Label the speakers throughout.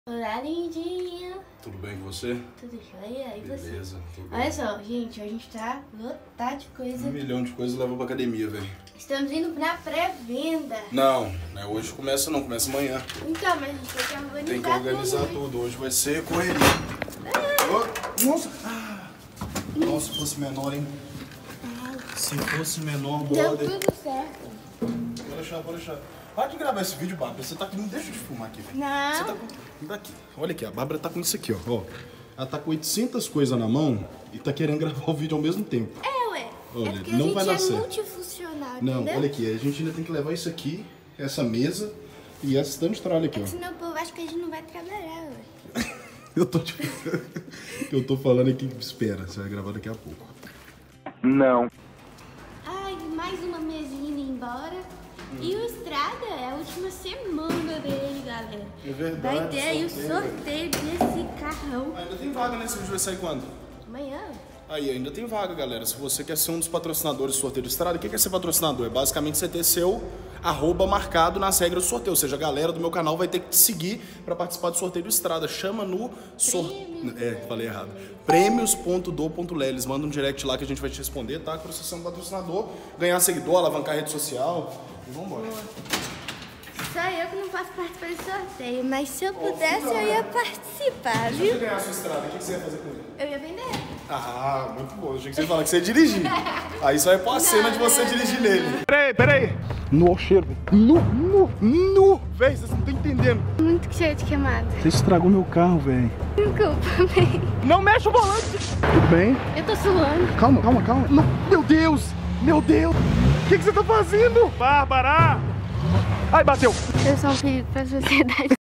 Speaker 1: Olá, lindinho.
Speaker 2: Tudo bem com você?
Speaker 1: Tudo jóia? E você?
Speaker 2: Beleza, tudo bem.
Speaker 1: Olha só, gente, a gente tá lotado de coisa.
Speaker 2: 1 milhão de coisas leva pra academia, velho.
Speaker 1: Estamos indo pra pré-venda.
Speaker 2: Não, não é hoje começa não, começa amanhã.
Speaker 1: Então, mas a gente tem que organizar
Speaker 2: Tem que organizar tudo. Hoje vai ser correria. Oh, nossa! Nossa, se fosse menor, hein? Se fosse menor,
Speaker 1: Deu
Speaker 2: brother.
Speaker 1: tudo certo.
Speaker 2: Pode deixar, pode deixar. Para de gravar esse vídeo, Bárbara. Você tá aqui, não deixa de filmar aqui, velho.
Speaker 1: Não.
Speaker 2: Você tá com... Daqui. Olha aqui, a Bárbara tá com isso aqui, ó. Ela tá com 800 coisas na mão e tá querendo gravar o vídeo ao mesmo tempo.
Speaker 1: Ué.
Speaker 2: Olha,
Speaker 1: é porque
Speaker 2: não vai dar
Speaker 1: a gente
Speaker 2: certo.
Speaker 1: é multifuncional,
Speaker 2: Não,
Speaker 1: entendeu?
Speaker 2: olha aqui, a gente ainda tem que levar isso aqui, essa mesa e essa estante de tralha aqui, ó.
Speaker 1: Senão o povo acha que a gente não vai trabalhar, ué.
Speaker 2: Eu tô falando aqui, espera, você vai gravar daqui a pouco.
Speaker 3: Não.
Speaker 1: Ai, mais uma mesinha indo embora. E o Estrada é a última semana dele, galera.
Speaker 2: É verdade.
Speaker 1: Vai ter aí o sorteio desse carrão.
Speaker 2: Ainda tem vaga nesse vídeo, vai sair quando?
Speaker 1: Amanhã.
Speaker 2: Aí, ainda tem vaga, galera. Se você quer ser um dos patrocinadores do sorteio do Estrada, o que é ser patrocinador? É basicamente você ter seu @ marcado nas regras do sorteio. Ou seja, a galera do meu canal vai ter que te seguir para participar do sorteio do Estrada. Chama no sorteio. Falei errado. Prêmios.do.le. Eles mandam um direct lá que a gente vai te responder, tá? Para você ser um patrocinador, ganhar seguidor, alavancar a rede social. E vambora.
Speaker 1: Só eu que não posso participar do sorteio, mas se eu pudesse, eu ia participar,
Speaker 2: Se
Speaker 1: viu?
Speaker 2: você ganhar a sua Estrada, o que você ia fazer com ele?
Speaker 1: Eu ia vender.
Speaker 2: Ah, muito bom. Eu achei que você ia falar que você ia dirigir. Aí só ia pôr a cena de você dirigir nele. Peraí. No cheiro, velho. No. Véi, vocês não estão entendendo.
Speaker 1: Muito cheio de queimada.
Speaker 2: Você estragou meu carro, velho.
Speaker 1: Desculpa, bem.
Speaker 2: Não mexe o volante. Tudo bem?
Speaker 1: Eu tô suando.
Speaker 2: Calma. Não. Meu Deus. O que você tá fazendo? Bárbara. Ai, bateu.
Speaker 1: Eu sou um perigo pra sociedade.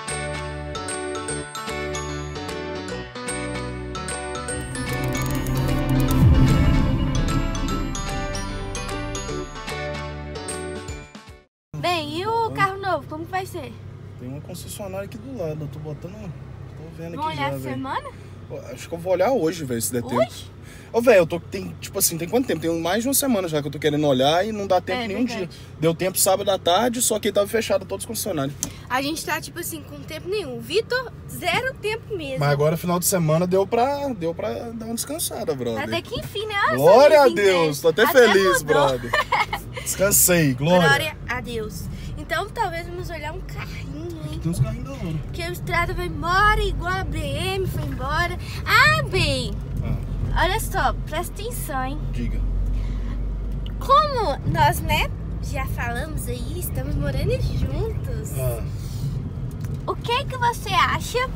Speaker 1: Bem, e o carro novo, como vai ser?
Speaker 2: Tem uma concessionária aqui do lado. Eu tô botando... Tô vendo aqui.
Speaker 1: Vamos olhar
Speaker 2: já,
Speaker 1: essa
Speaker 2: velho.
Speaker 1: semana?
Speaker 2: Acho que eu vou olhar hoje, velho, se der tempo.
Speaker 1: Hoje?
Speaker 2: Ô, velho, tem quanto tempo? Tem mais de uma semana já que eu tô querendo olhar e não dá tempo nenhum
Speaker 1: verdade.
Speaker 2: dia. Deu tempo sábado à tarde, só que tava fechado todos os concessionários.
Speaker 1: A gente tá, tipo assim, com tempo nenhum. Vitor, zero tempo mesmo.
Speaker 2: Mas agora, final de semana, deu pra dar uma descansada, brother.
Speaker 1: Até que enfim, né? Olha
Speaker 2: Glória
Speaker 1: só,
Speaker 2: a
Speaker 1: assim,
Speaker 2: Deus,
Speaker 1: né?
Speaker 2: tô até feliz, brother. Descansei,
Speaker 1: Glória a Deus. Então, talvez vamos olhar um carrinho, hein?
Speaker 2: Tem uns carrinhos da hora.
Speaker 1: Porque o Estrada vai embora, igual a BM foi embora. Ah, bem, olha só, presta atenção, hein?
Speaker 2: Diga.
Speaker 1: Como nós, né, já falamos aí, estamos morando juntos. O que você acha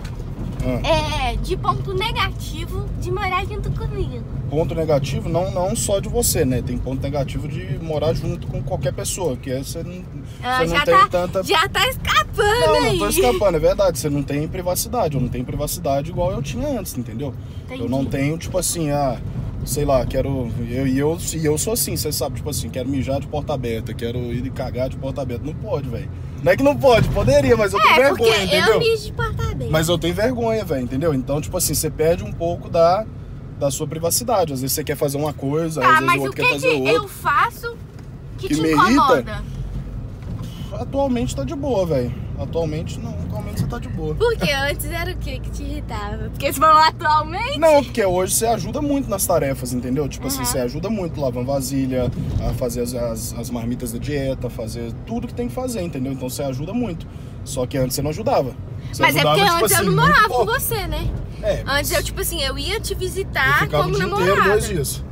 Speaker 1: de ponto negativo de morar junto comigo?
Speaker 2: Ponto negativo, não só de você, né? Tem ponto negativo de morar junto com qualquer pessoa, que é você não tem tanta...
Speaker 1: Já tá escapando aí.
Speaker 2: Não tô escapando, é verdade. Você não tem privacidade. Eu não tenho privacidade igual eu tinha antes, entendeu?
Speaker 1: Entendi.
Speaker 2: Eu não tenho, tipo assim, sei lá, quero... Eu sou assim, você sabe, tipo assim, quero mijar de porta aberta, quero ir cagar de porta aberta. Não pode, velho. Não é que não pode, poderia, mas eu tenho vergonha,
Speaker 1: porque
Speaker 2: entendeu?
Speaker 1: eu mijo de porta aberta.
Speaker 2: Mas eu tenho vergonha, velho, entendeu? Então, tipo assim, você perde um pouco da sua privacidade. Às vezes você quer fazer uma coisa, às vezes
Speaker 1: mas
Speaker 2: o
Speaker 1: o
Speaker 2: outro
Speaker 1: que
Speaker 2: quer fazer outra.
Speaker 1: eu faço que te
Speaker 2: me
Speaker 1: incomoda?
Speaker 2: irrita? Atualmente tá de boa, velho. Atualmente você tá de boa.
Speaker 1: Porque antes era o que te irritava? Porque você falou atualmente?
Speaker 2: Não, porque hoje você ajuda muito nas tarefas, entendeu? Tipo assim, você ajuda muito lavando vasilha, a fazer as marmitas da dieta, fazer tudo que tem que fazer, entendeu? Então você ajuda muito. Só que antes você não ajudava. Você
Speaker 1: Mas
Speaker 2: ajudava,
Speaker 1: é porque
Speaker 2: tipo
Speaker 1: antes
Speaker 2: assim,
Speaker 1: eu não morava
Speaker 2: muito
Speaker 1: com
Speaker 2: pouco.
Speaker 1: você, né?
Speaker 2: É,
Speaker 1: Antes eu, tipo assim, eu ia te visitar
Speaker 2: ficava
Speaker 1: como
Speaker 2: o dia
Speaker 1: namorada.
Speaker 2: inteiro, 2 dias.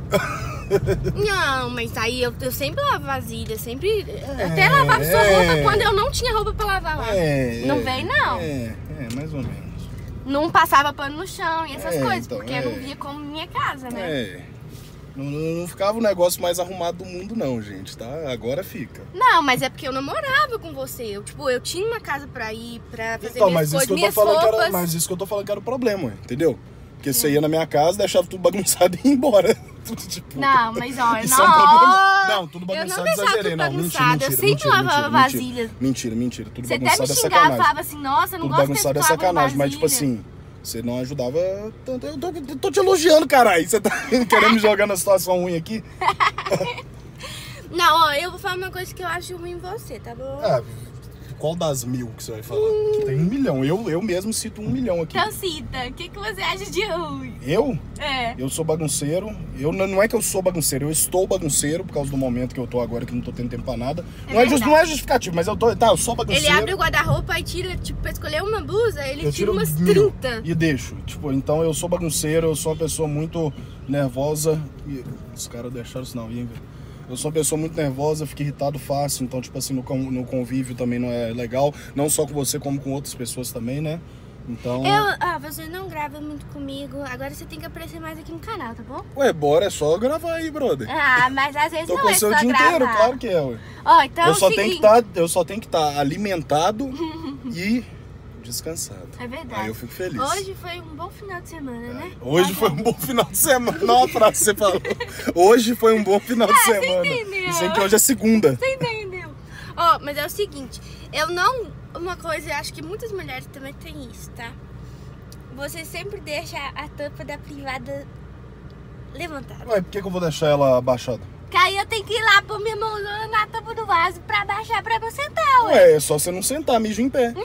Speaker 1: Não, mas aí eu sempre lavo vasilha, sempre... até lavava sua roupa quando eu não tinha roupa pra lavar lá. Não veio, não.
Speaker 2: Mais ou menos.
Speaker 1: Não passava pano no chão e essas coisas,
Speaker 2: então,
Speaker 1: porque eu não via como minha casa, né?
Speaker 2: Não ficava o negócio mais arrumado do mundo, não, gente, tá? Agora fica.
Speaker 1: Não, mas é porque eu namorava com você. Eu tinha uma casa pra ir, pra fazer
Speaker 2: Então,
Speaker 1: minhas coisas, minhas roupas.
Speaker 2: Mas isso que eu tô falando que era o problema, entendeu? Porque você ia na minha casa, deixava tudo bagunçado e ia embora. Tudo tipo...
Speaker 1: Não, mas olha,
Speaker 2: isso é um problema. Não, tudo bagunçado,
Speaker 1: eu não deixava
Speaker 2: exagerei.
Speaker 1: tudo
Speaker 2: Não,
Speaker 1: bagunçado,
Speaker 2: mentira,
Speaker 1: eu sempre lavava vasilha.
Speaker 2: Mentira. Tudo
Speaker 1: Você até
Speaker 2: bagunçado
Speaker 1: me
Speaker 2: é
Speaker 1: xingava,
Speaker 2: sacanagem.
Speaker 1: falava assim, nossa, eu não
Speaker 2: Tudo
Speaker 1: gosto
Speaker 2: bagunçado é
Speaker 1: desse que lava
Speaker 2: sacanagem, mas tipo
Speaker 1: vasilha.
Speaker 2: assim, você não ajudava tanto. Eu tô te elogiando, caralho. Você tá querendo me jogar na situação ruim aqui?
Speaker 1: Não, ó, eu vou falar uma coisa que eu acho ruim em você, tá bom?
Speaker 2: Qual das 1000 que você vai falar? Tem 1 milhão. Eu mesmo cito 1 milhão aqui.
Speaker 1: Então cita, o que você acha de ruim?
Speaker 2: Eu?
Speaker 1: É.
Speaker 2: Eu sou bagunceiro. Não é que eu sou bagunceiro, eu estou bagunceiro por causa do momento que eu tô agora, que não tô tendo tempo pra nada. Não é justificativo, mas eu sou bagunceiro.
Speaker 1: Ele abre o guarda-roupa e tira, tipo, pra escolher uma blusa, ele tira umas 30.
Speaker 2: E deixo. Tipo, então eu sou bagunceiro, eu sou uma pessoa muito nervosa. E os caras deixaram isso não, hein, velho? Eu sou uma pessoa muito nervosa, fico irritado fácil, então, tipo assim, no convívio também não é legal. Não só com você, como com outras pessoas também, né? Então...
Speaker 1: você não grava muito comigo, agora você tem que aparecer mais aqui no canal, tá bom?
Speaker 2: Ué, bora, é só gravar aí, brother.
Speaker 1: Mas às vezes
Speaker 2: não
Speaker 1: é só gravar. Tô com o dia inteiro,
Speaker 2: claro que é, ué.
Speaker 1: Então
Speaker 2: eu só tenho que estar alimentado e descansado.
Speaker 1: É verdade.
Speaker 2: Aí eu fico feliz.
Speaker 1: Hoje foi um bom final de semana, né?
Speaker 2: Hoje foi um bom final de semana. Não, a frase que você falou. Hoje foi um bom final de semana.
Speaker 1: Você entendeu?
Speaker 2: Dizem que hoje é segunda.
Speaker 1: Você entendeu? Mas é o seguinte, uma coisa, eu acho que muitas mulheres também têm isso, tá? Você sempre deixa a tampa da privada levantada.
Speaker 2: Ué, por que eu vou deixar ela abaixada?
Speaker 1: Que aí eu tenho que ir lá pôr minha mãozona na tampa do vaso pra baixar pra eu sentar,
Speaker 2: ué. É só você não sentar, mijo em pé.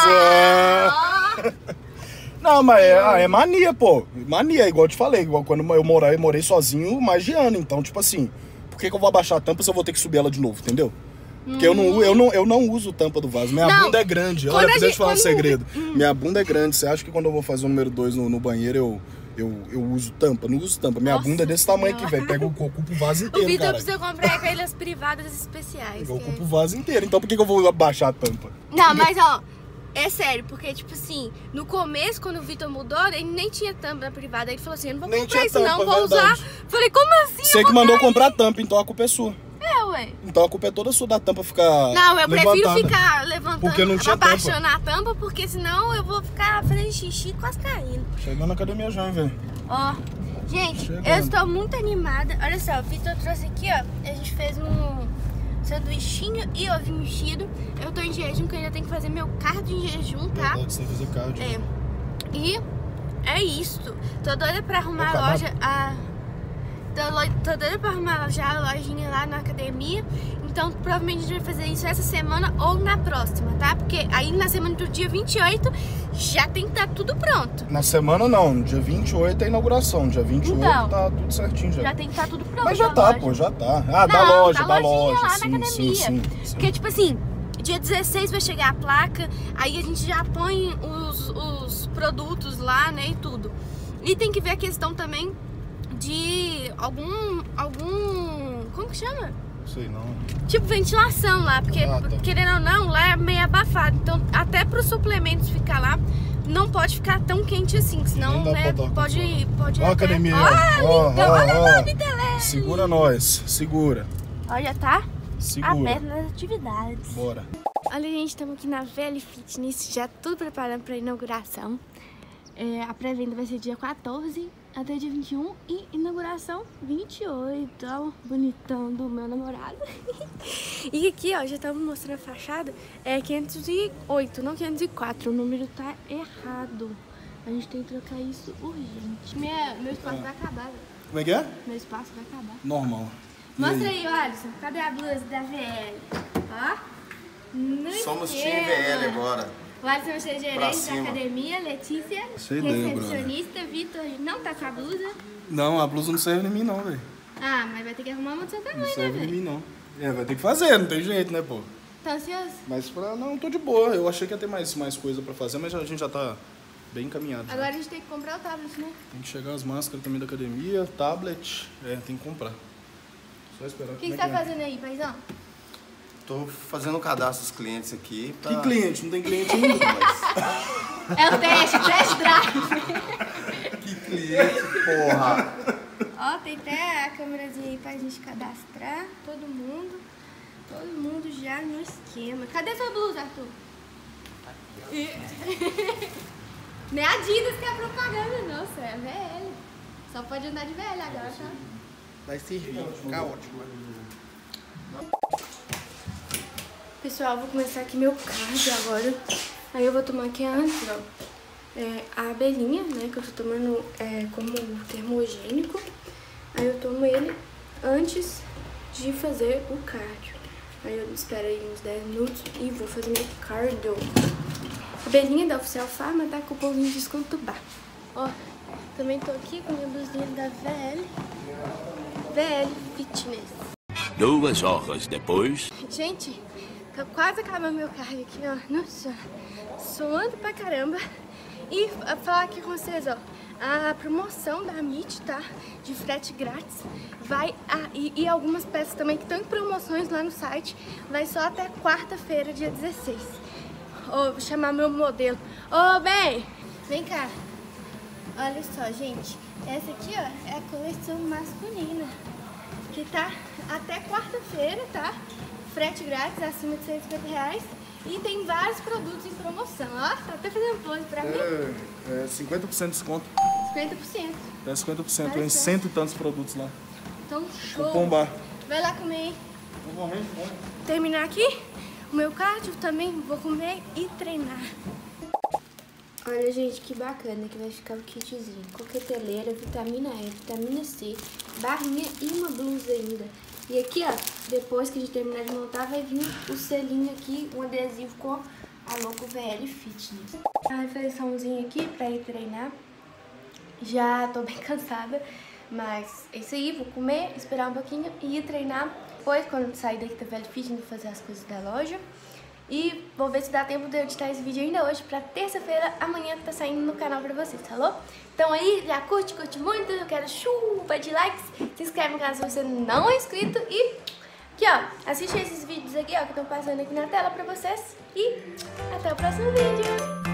Speaker 1: Não!
Speaker 2: Não, mas é mania, pô. Mania, igual eu te falei. Igual quando eu morei sozinho mais de ano. Então, tipo assim, por que eu vou abaixar a tampa se eu vou ter que subir ela de novo, entendeu? Porque eu não uso tampa do vaso. Minha bunda é grande. Olha, deixa eu te falar um segredo. Minha bunda é grande. Você acha que quando eu vou fazer o número 2 no banheiro, eu uso tampa? Não uso tampa. Minha bunda é desse tamanho aqui, velho. Pega o vaso inteiro,
Speaker 1: O Vitor precisa comprar aquelas privadas especiais.
Speaker 2: Eu ocupo o vaso inteiro. Então por que eu vou abaixar a tampa?
Speaker 1: Não, mas é sério, porque tipo assim, no começo, quando o Vitor mudou, ele nem tinha tampa na privada. Ele falou assim, eu não vou comprar isso não, vou usar. Falei, como assim?
Speaker 2: Você que mandou comprar tampa, então a culpa é sua.
Speaker 1: Ué.
Speaker 2: Então a culpa é toda sua da tampa ficar
Speaker 1: Não, eu prefiro ficar levantando,
Speaker 2: porque não tinha
Speaker 1: abaixando a tampa, porque senão eu vou ficar fazendo xixi quase caindo.
Speaker 2: Chegando na academia já, velho.
Speaker 1: Gente, eu estou muito animada. Olha só, o Vitor trouxe aqui, a gente fez um sanduichinho e ovinho mexido. Eu tô em jejum, que eu ainda tenho que fazer meu cardio em jejum, tá?
Speaker 2: Você tem que fazer cardio.
Speaker 1: E é isso. Tô doida pra arrumar a loja. Tô doida pra arrumar já a lojinha lá na academia. Então provavelmente a gente vai fazer isso essa semana ou na próxima, tá? Porque aí na semana do dia 28 já tem que estar tudo pronto.
Speaker 2: Na semana não, no dia 28 é a inauguração. Dia 28 então, tá tudo certinho já.
Speaker 1: Já tem que estar tudo pronto.
Speaker 2: Mas já tá, pô, já tá. Da loja.
Speaker 1: Lá na academia. Sim. Porque tipo assim, dia 16 vai chegar a placa, aí a gente já põe os produtos lá, né, e tudo. E tem que ver a questão também de algum como que chama?
Speaker 2: Sei não.
Speaker 1: Tipo ventilação lá, porque querendo ou não, lá é meio abafado. Então até para os suplementos ficar lá, não pode ficar tão quente assim, senão né, pode
Speaker 2: Ó a academia.
Speaker 1: Olha,
Speaker 2: segura nós, segura.
Speaker 1: Olha, tá?
Speaker 2: Segura.
Speaker 1: Aberto nas atividades.
Speaker 2: Bora.
Speaker 1: Olha, gente, estamos aqui na Velho Fitness, já tudo preparando para a inauguração. A pré-venda vai ser dia 14 até dia 21 e inauguração 28, ó, bonitão do meu namorado. E aqui, ó, já estamos mostrando a fachada, é 508, não 504, o número tá errado. A gente tem que trocar isso urgente. Meu espaço vai acabar.
Speaker 2: Como é que é?
Speaker 1: Meu espaço vai acabar.
Speaker 2: Normal.
Speaker 1: Mostra aí, Alisson, cadê a blusa da VL? Ó, no
Speaker 3: Somos time VL agora.
Speaker 1: O Alisson vai ser gerente da academia, Letícia, recepcionista, Vitor não tá com a blusa.
Speaker 2: Não, a blusa não serve em mim não, velho.
Speaker 1: Mas vai ter que arrumar uma do seu tamanho, né,
Speaker 2: Não serve em mim não. Vai ter que fazer, não tem jeito, né, pô?
Speaker 1: Tá ansioso?
Speaker 2: Mas não, tô de boa. Eu achei que ia ter mais coisa pra fazer, mas a gente já tá bem encaminhado.
Speaker 1: Agora a gente tem que comprar o tablet, né?
Speaker 2: Tem que chegar as máscaras também da academia, tablet, tem que comprar. Só esperar.
Speaker 1: O que você tá fazendo aí, paizão?
Speaker 3: Tô fazendo o cadastro dos clientes aqui.
Speaker 2: Que cliente? Não tem cliente ainda, mas...
Speaker 1: É o test drive.
Speaker 3: Que cliente, porra!
Speaker 1: Ó, tem até a câmerazinha aí pra gente cadastrar. Todo mundo já no esquema. Cadê sua blusa, Arthur? Não é Adidas que é propaganda, não, você é VL. Só pode andar de VL agora, tá?
Speaker 2: Vai servir, fica ótimo.
Speaker 1: Pessoal, vou começar aqui meu cardio agora. Aí eu vou tomar aqui antes, ó, a abelhinha, né, que eu tô tomando como termogênico. Aí eu tomo ele antes de fazer o cardio. Aí eu espero aí uns 10 minutos e vou fazer meu cardio. A belinha da Oficial Farma tá com o cupomzinho de desconto bar. Ó, também tô aqui com minha blusinha da VL Fitness.
Speaker 4: 2 horas depois.
Speaker 1: Gente, tá quase acabando meu cardio aqui, ó. Nossa, suando pra caramba. E falar aqui com vocês, ó. A promoção da Amit, tá? De frete grátis. Vai e algumas peças também que estão em promoções lá no site. Vai só até quarta-feira, dia 16. Vou chamar meu modelo. Bem, vem cá. Olha só, gente. Essa aqui, ó, é a coleção masculina. Que tá até quarta-feira, tá? Frete grátis, acima de R$150. E tem vários produtos em promoção, ó. Tá até fazendo pose pra mim.
Speaker 2: 50% de desconto.
Speaker 1: 50%.
Speaker 2: É 50%, em 100 e tantos produtos lá.
Speaker 1: Então, show.
Speaker 2: Cupom bar.
Speaker 1: Vai lá comer, hein?
Speaker 2: Vou comer,
Speaker 1: Terminar aqui o meu cardio, também vou comer e treinar. Olha, gente, que bacana que vai ficar o kitzinho. Coqueteleira, vitamina E, vitamina C, barrinha e uma blusa ainda. E aqui, ó, depois que a gente terminar de montar, vai vir o selinho aqui, um adesivo com a logo VL Fitness. A refeiçãozinha aqui pra ir treinar. Já tô bem cansada, mas é isso aí, vou comer, esperar um pouquinho e ir treinar. Depois, quando sair daqui da VL Fitness, vou fazer as coisas da loja. E vou ver se dá tempo de eu editar esse vídeo ainda hoje pra terça-feira, amanhã tá saindo no canal pra vocês, falou? Então aí, já curte muito, eu quero chuva de likes, se inscreve no canal se você não é inscrito e aqui ó, assiste esses vídeos aqui ó que estão passando aqui na tela pra vocês e até o próximo vídeo!